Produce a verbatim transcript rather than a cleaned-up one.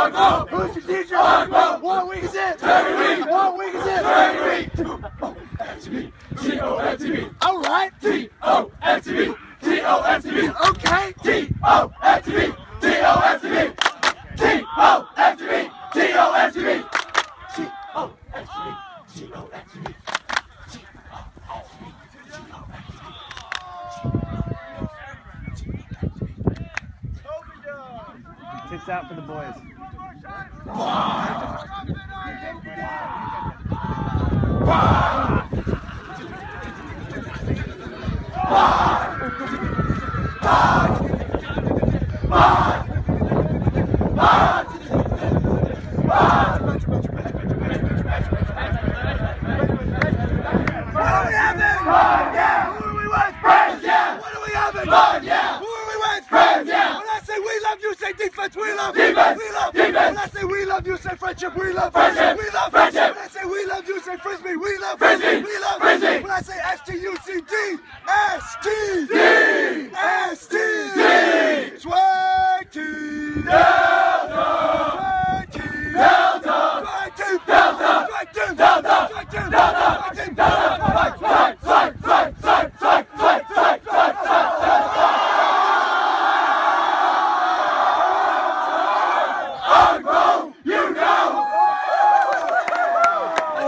U G M O. Who's your teacher? U G M O. What week is it? Every week. What week is it? Every week. T O F T B. T O F T B. All right. T O F T B. T O F T B. Okay. T O F T B. T O F T B. T O F T B. T O F T B. T O F T B. T O F T B. Tits out for the boys. Defense, we love defense. We love defense. When I say we love you, say friendship. We love friendship. We love friendship. When I say we love you, say frisbee. We love frisbee. We love frisbee. When I say S T U C D, S T D, S T D, Swag team. D.